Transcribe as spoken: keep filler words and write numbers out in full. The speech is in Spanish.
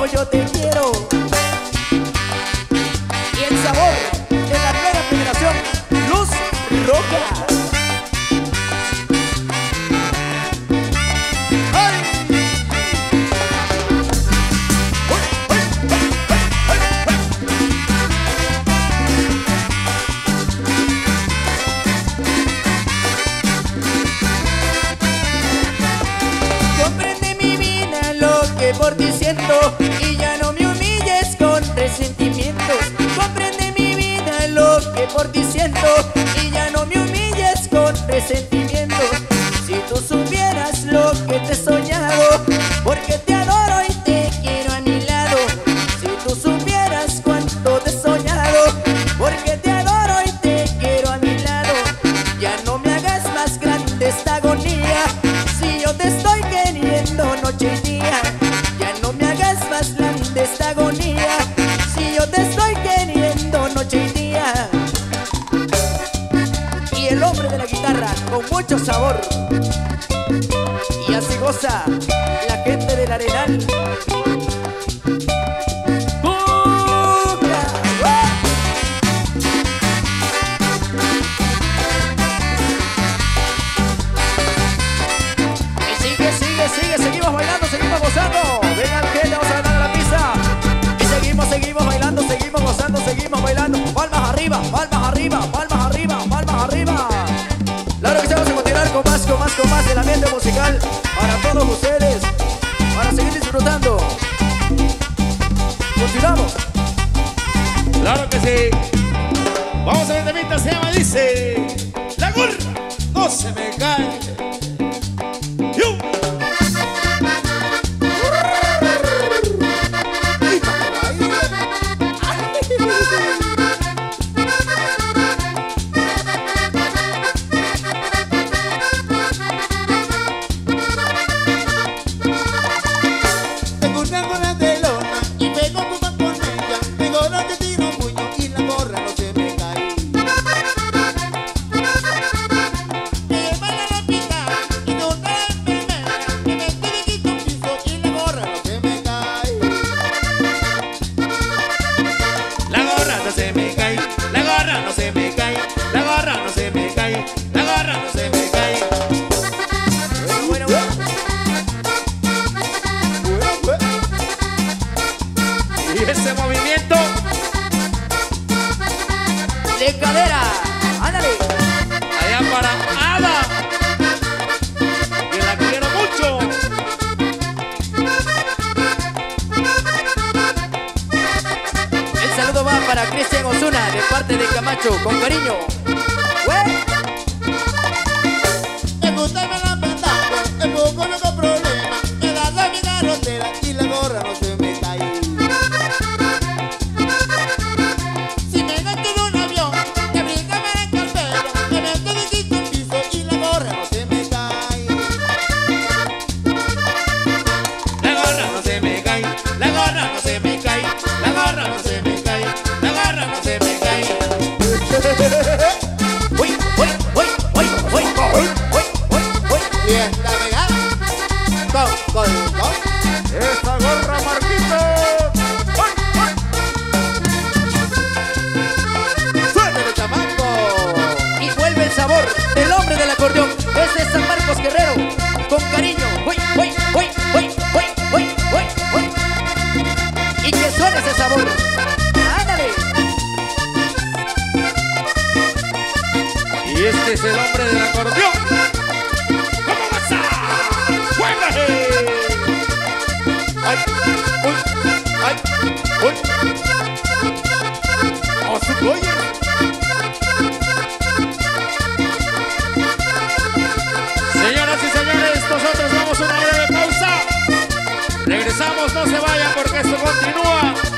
yo te quiero. Y el sabor de la nueva generación, Luz Roja. Por ti siento y ya no me humilles con resentimientos. Comprende mi vida lo que por ti siento y ya no me humilles con resentimientos. Si tú supieras lo que te he soñado, porque te adoro y te quiero a mi lado. Si tú supieras cuánto te he soñado, porque te adoro y te quiero a mi lado. Ya no me hagas más grande esta agonía, si yo te estoy queriendo noche y día. De esta agonía, si yo te estoy queriendo noche y día. Y el hombre de la guitarra con mucho sabor, y así goza la gente del Arenal. Y sigue, sigue, sigue, seguimos bailando, seguimos gozando. Vengan gente, vamos a ganar la pista. Y seguimos, seguimos bailando, seguimos gozando, seguimos bailando. Palmas arriba, palmas arriba, palmas arriba, palmas arriba. Claro que sí, vamos a continuar con más, con más, con más del ambiente musical para todos ustedes, para seguir disfrutando. Continuamos. Claro que sí. Vamos a ver de mientras se llama, dice: la gorra no se me cae. ¡Yu! Ese movimiento de cadera, ándale. Allá para Ada, que la quiero mucho. El saludo va para Cristian Osuna de parte de Camacho, con cariño. ¡Wey! Me gusta me la pendeja, me pongo loco problema. Me das la vida rotera y la gorra no se me cae. Uy, uy, uy, uy, uy, uy, uy, uy. Bien, la vega. Go, go, go. Esta gorra, Marquito. Suéltalo, chamaco. Y vuelve el sabor del hombre del acordeón. Es de San Marcos Guerrero, con cariño. Uy, uy, uy, uy, uy, uy, uy, uy. Y que suene ese sabor. Ándale. Y este es el hombre del acordeón. ¿Cómo vas a? ¡Juégale! ¡Ay! ¡Uy! ¡Ay! ¡Uy! ¡Oh, su oye! Señoras y señores, nosotros vamos a una breve pausa. Regresamos, no se vayan porque esto continúa.